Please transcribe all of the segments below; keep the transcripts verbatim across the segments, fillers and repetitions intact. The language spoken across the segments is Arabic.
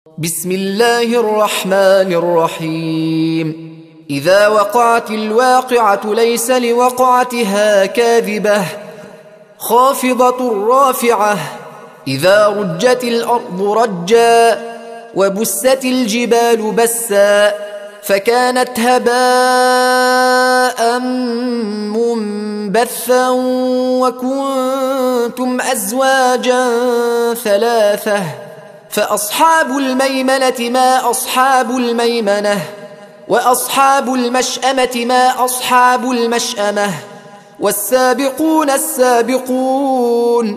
بسم الله الرحمن الرحيم. إذا وقعت الواقعة ليس لوقعتها كاذبة خافضة رافعة. إذا رجت الأرض رجا وبست الجبال بسا فكانت هباء منبثا وكنتم أزواجا ثلاثة. فأصحاب الميمنة ما أصحاب الميمنة وأصحاب المشأمة ما أصحاب المشأمة والسابقون السابقون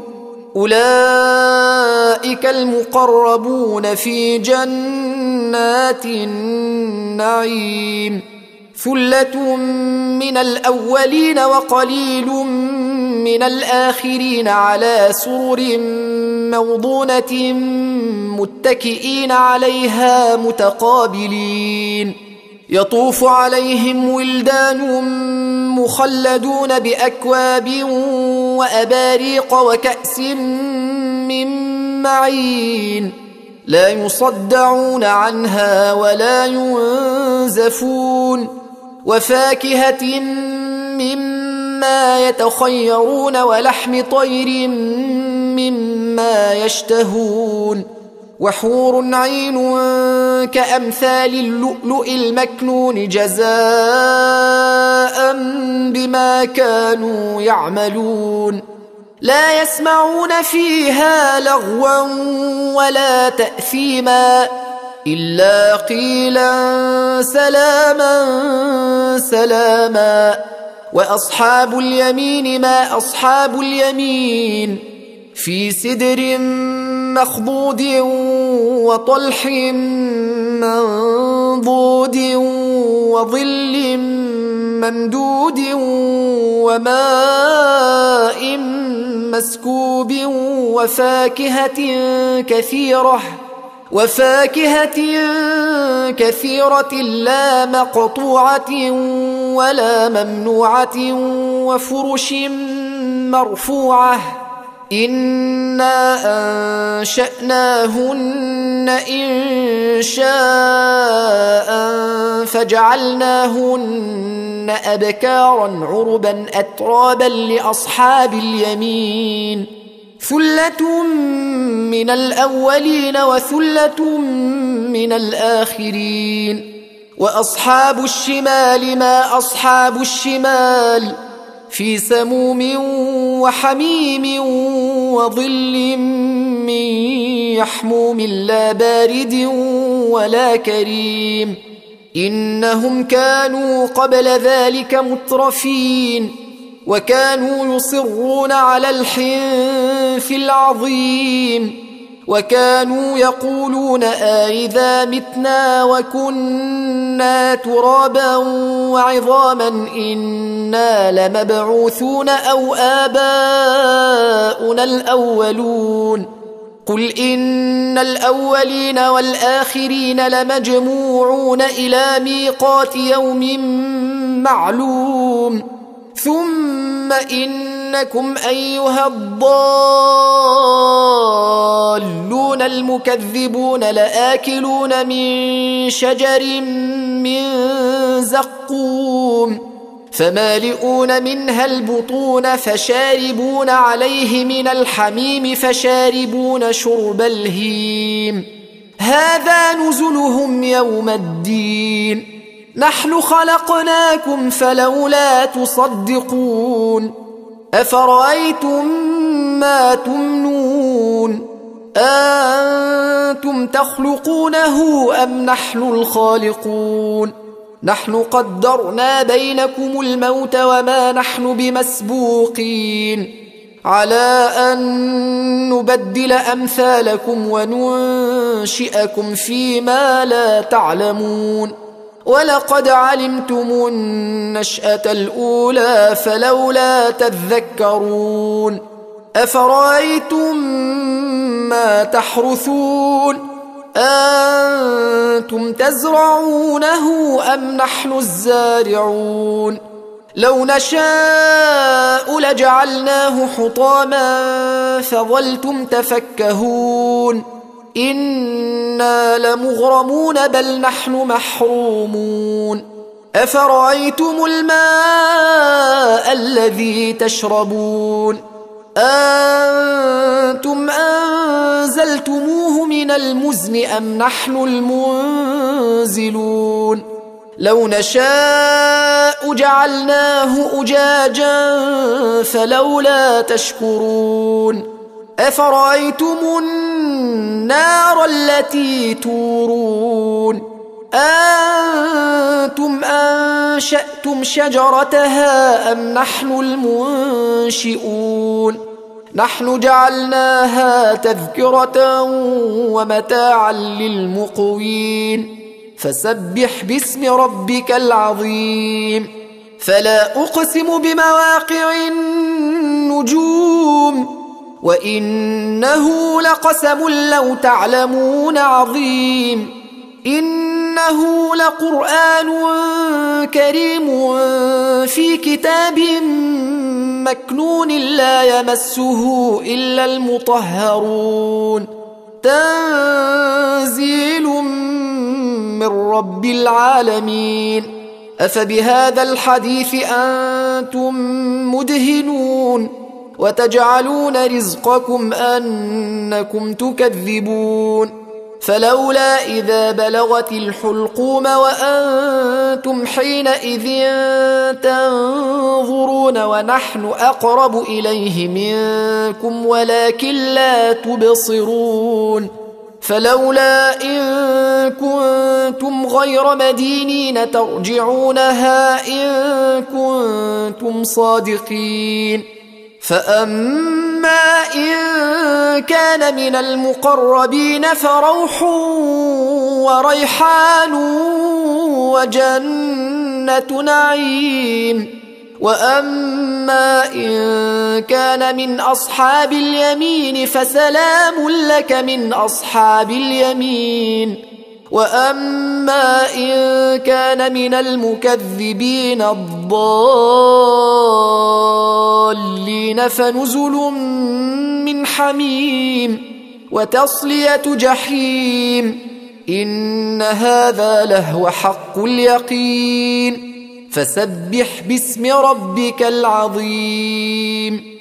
أولئك المقربون في جنات النعيم. ثلة من الأولين وقليل من الآخرين على سرر موضونة متكئين عليها متقابلين. يطوف عليهم ولدان مخلدون بأكواب وأباريق وكأس من معين لا يصدعون عنها ولا ينزفون. وفاكهة مما يتخيرون ولحم طير مما يشتهون. وحور عين كأمثال اللؤلؤ المكنون جزاء بما كانوا يعملون. لا يسمعون فيها لغوا ولا تأثيما إلا قيلا سلاما سلاما. وأصحاب اليمين ما أصحاب اليمين في سدر مخضود وطلح منضود وظل ممدود وماء مسكوب وفاكهة كثيرة وفاكهة كثيرة لا مقطوعة ولا ممنوعة وفرش مرفوعة. إنا أنشأناهن إن شاء فجعلناهن أبكارا عربا أترابا لأصحاب اليمين. ثلة من الأولين وثلة من الآخرين. وأصحاب الشمال ما أصحاب الشمال في سموم وحميم وظل من يحموم لا بارد ولا كريم. إنهم كانوا قبل ذلك مترفين وكانوا يصرون على الحنث العظيم وكانوا يقولون أئذا متنا وكنا ترابا وعظاما إنا لمبعوثون أو آباؤنا الأولون. قل إن الأولين والآخرين لمجموعون إلى ميقات يوم معلوم. ثم إنكم أيها الضالون المكذبون لآكلون من شجر من زقوم فمالئون منها البطون فشاربون عليه من الحميم فشاربون شرب الهيم. هذا نزلهم يوم الدين. نحن خلقناكم فلولا تصدقون. أفرأيتم ما تمنون أنتم تخلقونه أم نحن الخالقون؟ نحن قدرنا بينكم الموت وما نحن بمسبوقين على أن نبدل أمثالكم وننشئكم فيما لا تعلمون. ولقد علمتم النشأة الأولى فلولا تذكرون. أفرأيتم ما تحرثون أنتم تزرعونه أم نحن الزارعون؟ لو نشاء لجعلناه حطاما فظلتم تفكهون إنا لمغرمون بل نحن محرومون أفرأيتم الماء الذي تشربون أنتم أنزلتموه من المزن أم نحن المنزلون لو نشاء جعلناه أجاجا فلولا تشكرون أفرأيتم النار التي تورون أنتم أنشأتم شجرتها أم نحن المنشئون نحن جعلناها تذكرة ومتاعا للمقوين فسبح باسم ربك العظيم فلا أقسم بمواقع النجوم وإنه لقسم لو تعلمون عظيم إنه لقرآن كريم في كتاب مكنون لا يمسه إلا المطهرون تنزيل من رب العالمين أفبهذا الحديث أنتم مدهنون وتجعلون رزقكم أنكم تكذبون فلولا إذا بلغت الحلقوم وأنتم حينئذ تنظرون ونحن أقرب إليه منكم ولكن لا تبصرون فلولا إن كنتم غير مدينين ترجعونها إن كنتم صادقين فأما إن كان من المقربين فروح وريحان وجنة نعيم وأما إن كان من أصحاب اليمين فسلام لك من أصحاب اليمين وأما إن كان من المكذبين الضالين فنزل من حميم وتصلية جحيم إن هذا لهو حق اليقين فسبح باسم ربك العظيم